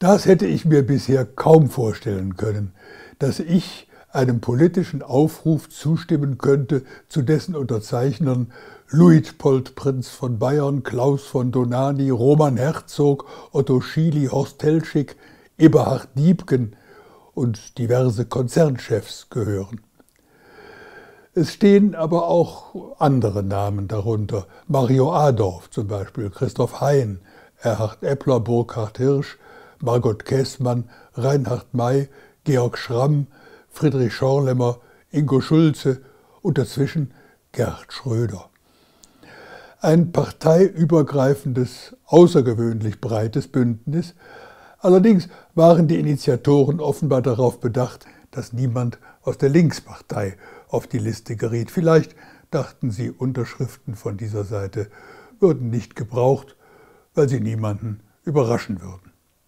Das hätte ich mir bisher kaum vorstellen können, dass ich einem politischen Aufruf zustimmen könnte, zu dessen Unterzeichnern Luitpold Prinz von Bayern, Klaus von Dohnanyi, Roman Herzog, Otto Schily, Horst Teltschik, Eberhard Diepgen und diverse Konzernchefs gehören. Es stehen aber auch andere Namen darunter. Mario Adorf zum Beispiel, Christoph Hein, Erhard Eppler, Burkhard Hirsch, Margot Käßmann, Reinhard May, Georg Schramm, Friedrich Schorlemmer, Ingo Schulze und dazwischen Gerhard Schröder. Ein parteiübergreifendes, außergewöhnlich breites Bündnis. Allerdings waren die Initiatoren offenbar darauf bedacht, dass niemand aus der Linkspartei auf die Liste geriet. Vielleicht dachten sie, Unterschriften von dieser Seite würden nicht gebraucht, weil sie niemanden überraschen würden.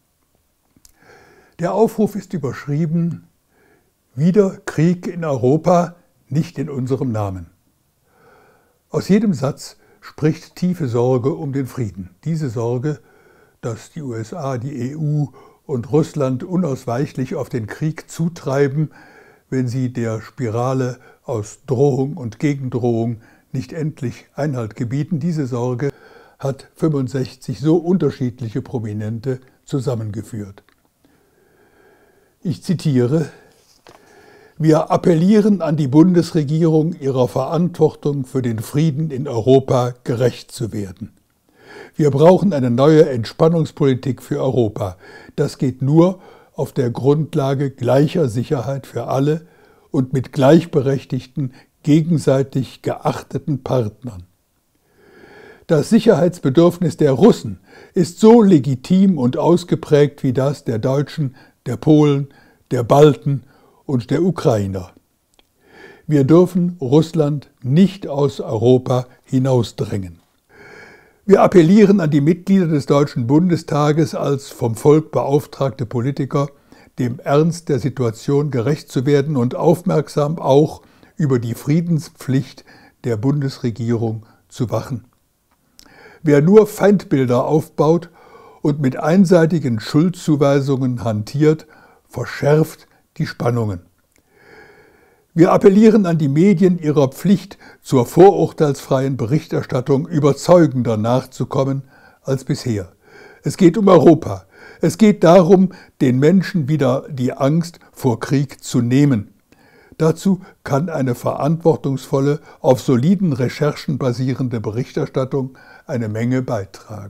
Der Aufruf ist überschrieben: Wieder Krieg in Europa, nicht in unserem Namen. Aus jedem Satz spricht tiefe Sorge um den Frieden. Diese Sorge, dass die USA, die EU und Russland unausweichlich auf den Krieg zutreiben, wenn sie der Spirale aus Drohung und Gegendrohung nicht endlich Einhalt gebieten. Diese Sorge hat 65 so unterschiedliche Prominente zusammengeführt. Ich zitiere: Wir appellieren an die Bundesregierung, ihrer Verantwortung für den Frieden in Europa gerecht zu werden. Wir brauchen eine neue Entspannungspolitik für Europa. Das geht nur auf der Grundlage gleicher Sicherheit für alle und mit gleichberechtigten, gegenseitig geachteten Partnern. Das Sicherheitsbedürfnis der Russen ist so legitim und ausgeprägt wie das der Deutschen, der Polen, der Balten und der Ukrainer. Wir dürfen Russland nicht aus Europa hinausdrängen. Wir appellieren an die Mitglieder des Deutschen Bundestages als vom Volk beauftragte Politiker, dem Ernst der Situation gerecht zu werden und aufmerksam auch über die Friedenspflicht der Bundesregierung zu wachen. Wer nur Feindbilder aufbaut und mit einseitigen Schuldzuweisungen hantiert, verschärft die Spannungen. Wir appellieren an die Medien, ihrer Pflicht zur vorurteilsfreien Berichterstattung überzeugender nachzukommen als bisher. Es geht um Europa. Es geht darum, den Menschen wieder die Angst vor Krieg zu nehmen. Dazu kann eine verantwortungsvolle, auf soliden Recherchen basierende Berichterstattung eine Menge beitragen.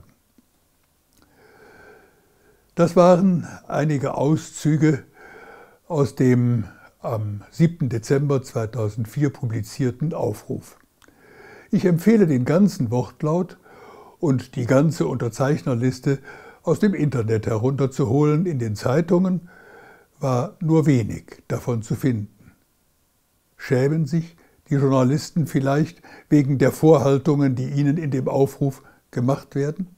Das waren einige Auszüge aus dem am 7. Dezember 2004 publizierten Aufruf. Ich empfehle den ganzen Wortlaut und die ganze Unterzeichnerliste aus dem Internet herunterzuholen. In den Zeitungen war nur wenig davon zu finden. Schämen sich die Journalisten vielleicht wegen der Vorhaltungen, die ihnen in dem Aufruf gemacht werden?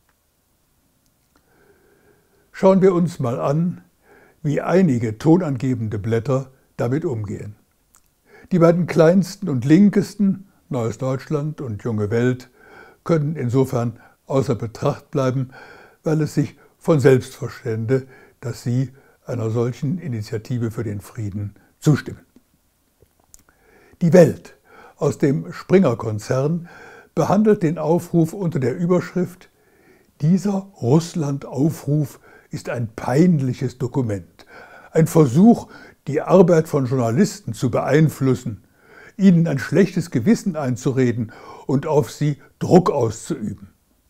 Schauen wir uns mal an, wie einige tonangebende Blätter damit umgehen. Die beiden kleinsten und linkesten, Neues Deutschland und Junge Welt, können insofern außer Betracht bleiben, weil es sich von selbst verstände, dass sie einer solchen Initiative für den Frieden zustimmen. Die Welt aus dem Springer-Konzern behandelt den Aufruf unter der Überschrift: Dieser Russland-Aufruf ist ein peinliches Dokument, ein Versuch, die Arbeit von Journalisten zu beeinflussen, ihnen ein schlechtes Gewissen einzureden und auf sie Druck auszuüben.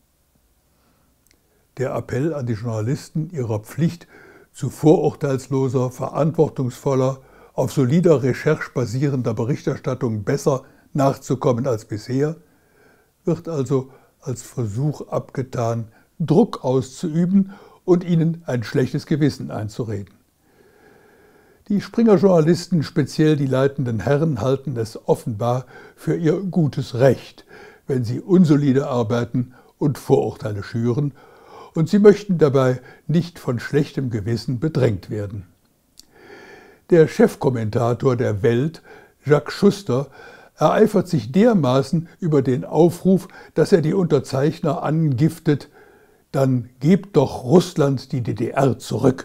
Der Appell an die Journalisten, ihrer Pflicht zu vorurteilsloser, verantwortungsvoller, auf solider Recherche basierender Berichterstattung besser nachzukommen als bisher, wird also als Versuch abgetan, Druck auszuüben und ihnen ein schlechtes Gewissen einzureden. Die Springer-Journalisten, speziell die leitenden Herren, halten es offenbar für ihr gutes Recht, wenn sie unsolide arbeiten und Vorurteile schüren, und sie möchten dabei nicht von schlechtem Gewissen bedrängt werden. Der Chefkommentator der Welt, Jacques Schuster, ereifert sich dermaßen über den Aufruf, dass er die Unterzeichner angiftet, dann gebt doch Russland die DDR zurück.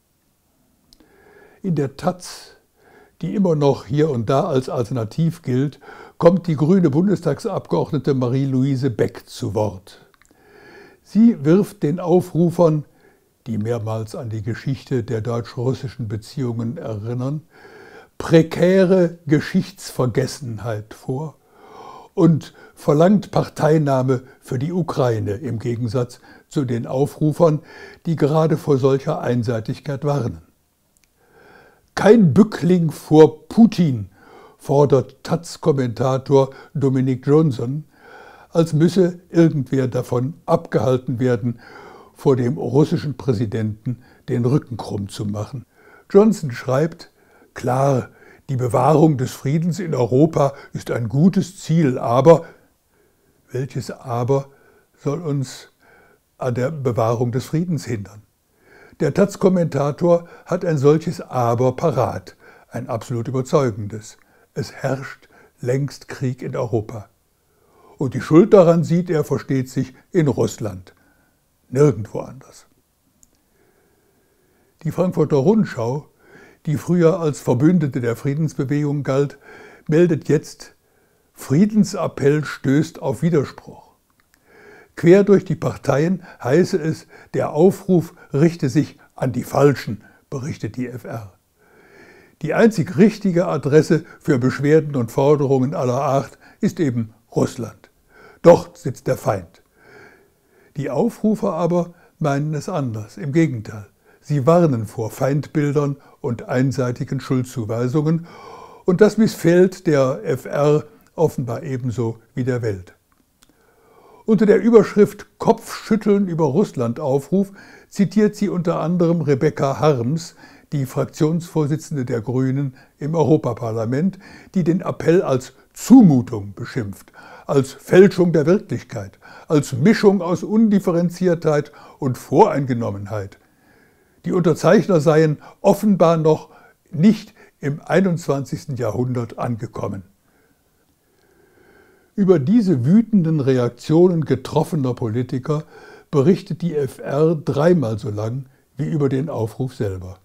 In der taz, die immer noch hier und da als Alternativ gilt, kommt die grüne Bundestagsabgeordnete Marie-Louise Beck zu Wort. Sie wirft den Aufrufern, die mehrmals an die Geschichte der deutsch-russischen Beziehungen erinnern, prekäre Geschichtsvergessenheit vor und verlangt Parteinahme für die Ukraine im Gegensatz zu den Aufrufern, die gerade vor solcher Einseitigkeit warnen. Kein Bückling vor Putin, fordert taz-Kommentator Dominic Johnson, als müsse irgendwer davon abgehalten werden, vor dem russischen Präsidenten den Rücken krumm zu machen. Johnson schreibt, klar, die Bewahrung des Friedens in Europa ist ein gutes Ziel, aber welches Aber soll uns an der Bewahrung des Friedens hindern? Der taz-Kommentator hat ein solches Aber parat, ein absolut überzeugendes. Es herrscht längst Krieg in Europa. Und die Schuld daran sieht er, versteht sich, in Russland. Nirgendwo anders. Die Frankfurter Rundschau, die früher als Verbündete der Friedensbewegung galt, meldet jetzt, Friedensappell stößt auf Widerspruch. Quer durch die Parteien heiße es, der Aufruf richte sich an die Falschen, berichtet die FR. Die einzig richtige Adresse für Beschwerden und Forderungen aller Art ist eben Russland. Dort sitzt der Feind. Die Aufrufer aber meinen es anders, im Gegenteil. Sie warnen vor Feindbildern und einseitigen Schuldzuweisungen und das missfällt der FR offenbar ebenso wie der Welt. Unter der Überschrift Kopfschütteln über Russland-Aufruf zitiert sie unter anderem Rebecca Harms, die Fraktionsvorsitzende der Grünen im Europaparlament, die den Appell als Zumutung beschimpft, als Fälschung der Wirklichkeit, als Mischung aus Undifferenziertheit und Voreingenommenheit. Die Unterzeichner seien offenbar noch nicht im 21. Jahrhundert angekommen. Über diese wütenden Reaktionen getroffener Politiker berichtet die FR dreimal so lang wie über den Aufruf selber.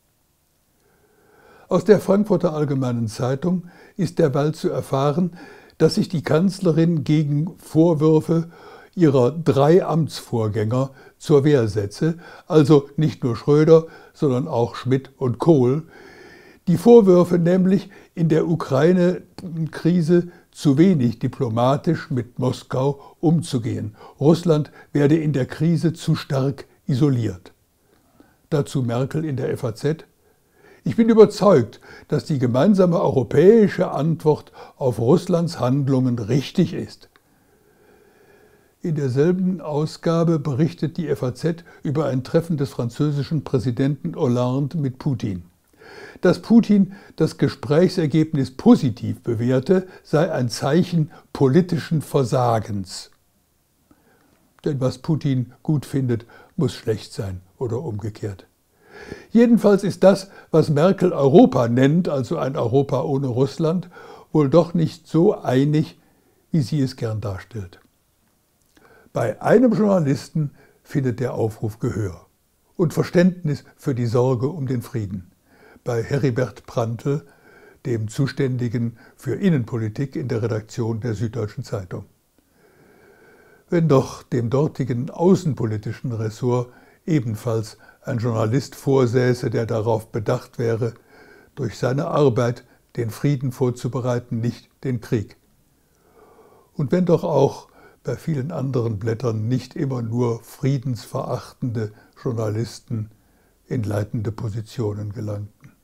Aus der Frankfurter Allgemeinen Zeitung ist derweil zu erfahren, dass sich die Kanzlerin gegen Vorwürfe ihrer 3 Amtsvorgänger zur Wehr setze, also nicht nur Schröder, sondern auch Schmidt und Kohl. Die Vorwürfe nämlich, in der Ukraine-Krise zu wenig diplomatisch mit Moskau umzugehen. Russland werde in der Krise zu stark isoliert. Dazu Merkel in der FAZ: Ich bin überzeugt, dass die gemeinsame europäische Antwort auf Russlands Handlungen richtig ist. In derselben Ausgabe berichtet die FAZ über ein Treffen des französischen Präsidenten Hollande mit Putin. Dass Putin das Gesprächsergebnis positiv bewerte, sei ein Zeichen politischen Versagens. Denn was Putin gut findet, muss schlecht sein oder umgekehrt. Jedenfalls ist das, was Merkel Europa nennt, also ein Europa ohne Russland, wohl doch nicht so einig, wie sie es gern darstellt. Bei einem Journalisten findet der Aufruf Gehör und Verständnis für die Sorge um den Frieden. Bei Heribert Prantl, dem Zuständigen für Innenpolitik in der Redaktion der Süddeutschen Zeitung. Wenn doch dem dortigen außenpolitischen Ressort ebenfalls ein Journalist vorsäße, der darauf bedacht wäre, durch seine Arbeit den Frieden vorzubereiten, nicht den Krieg. Und wenn doch auch bei vielen anderen Blättern nicht immer nur friedensverachtende Journalisten in leitende Positionen gelangten.